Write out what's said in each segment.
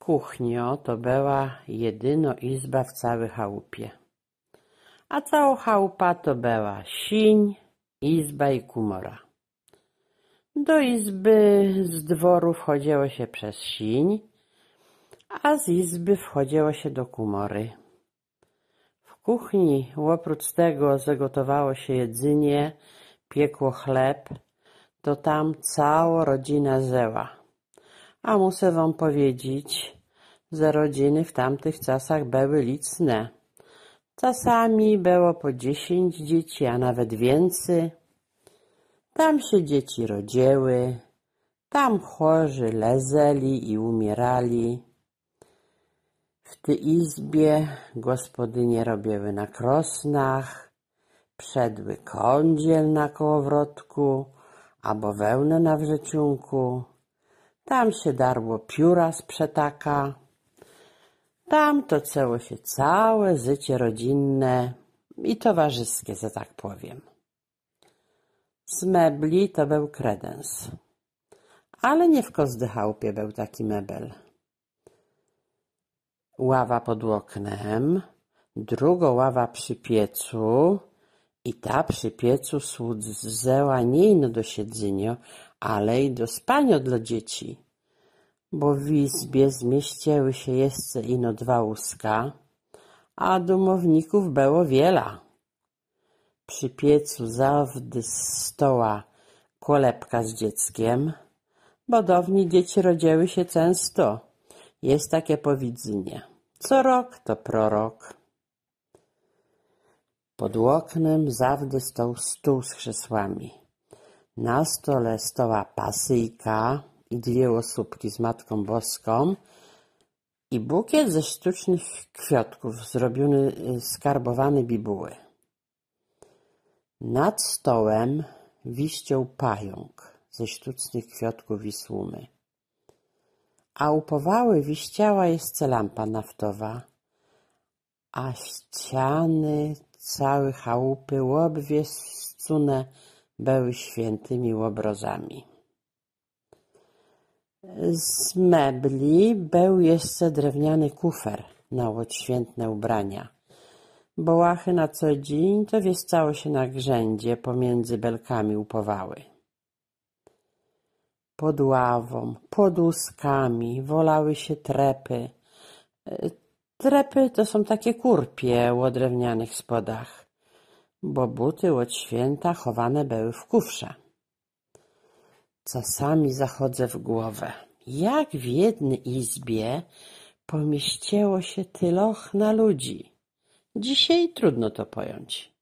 Kuchnio to była jedyno izba w całej chałupie. A cała chałupa to była siń, izba i kumora. Do izby z dworu wchodziło się przez siń, a z izby wchodziło się do kumory. W kuchni oprócz tego zagotowało się jedzenie, piekło chleb, to tam cała rodzina zeła. A muszę wam powiedzieć, że rodziny w tamtych czasach były liczne. Czasami było po 10 dzieci, a nawet więcej. Tam się dzieci rodziły, tam chorzy lezeli i umierali. W tej izbie gospodynie robiły na krosnach, przedły kądziel na kołowrotku albo wełnę na wrzeciunku. Tam się darło pióra z przetaka. Tam toczyło się całe życie rodzinne i towarzyskie, że tak powiem. Z mebli to był kredens, ale nie w każdej chałupie był taki mebel. Ława pod oknem, druga ława przy piecu i ta przy piecu służyła nie ino do siedzenia, ale i do spania dla dzieci, bo w izbie zmieściły się jeszcze ino 2 łóżka, a domowników było wiele. Przy piecu zawdy stoła kolebka z dzieckiem, bo dawniej dzieci rodziły się często. Jest takie powiedzenie. Co rok to prorok. Pod oknem zawdy stał stół z krzesłami. Na stole stała pasyjka i 2 osóbki z Matką Boską i bukiet ze sztucznych kwiatków zrobiony skarbowany bibuły. Nad stołem wiściał pająk ze sztucznych kwiatków i słumy. A u powały wiściała jeszcze lampa naftowa, a ściany całe chałupy obwieszczone były świętymi obrozami. Z mebli był jeszcze drewniany kufer na odświętne ubrania, bo łachy na co dzień to wieszczało się na grzędzie pomiędzy belkami u powały. Pod ławą, pod łuskami wolały się trepy. Trepy to są takie kurpie o drewnianych spodach, bo buty od święta chowane były w kufrze. Czasami zachodzę w głowę, jak w jednej izbie pomieściło się tylochna ludzi. Dzisiaj trudno to pojąć.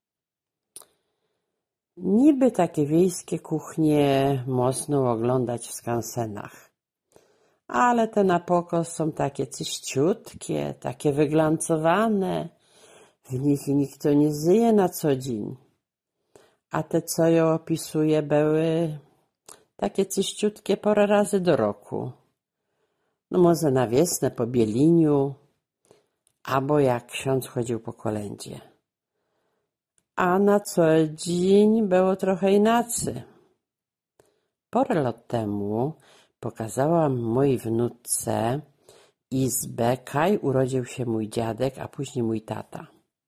Niby takie wiejskie kuchnie można oglądać w skansenach, ale te na pokaz są takie czyściutkie, takie wyglancowane. W nich nikt nie żyje na co dzień. A te, co ją opisuje, były takie czyściutkie parę razy do roku. No może na wiosnę po bieliniu, albo jak ksiądz chodził po kolędzie. A na co dzień było trochę inaczej. Parę lat temu pokazałam mojej wnuczce izbę, kaj urodził się mój dziadek, a później mój tata.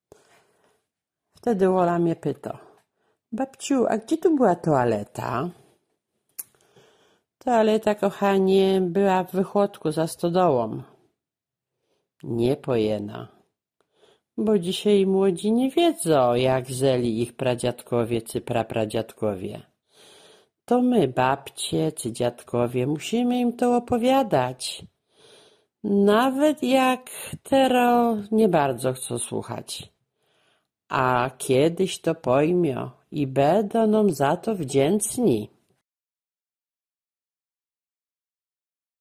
Wtedy Ola mnie pyta: babciu, a gdzie tu była toaleta? Toaleta, kochanie, była w wychodku za stodołą. Nie pojena, bo dzisiaj młodzi nie wiedzą, jak żyli ich pradziadkowie czy prapradziadkowie. To my, babcie czy dziadkowie, musimy im to opowiadać. Nawet jak teraz nie bardzo chcą słuchać. A kiedyś to pojmią i będą nam za to wdzięczni.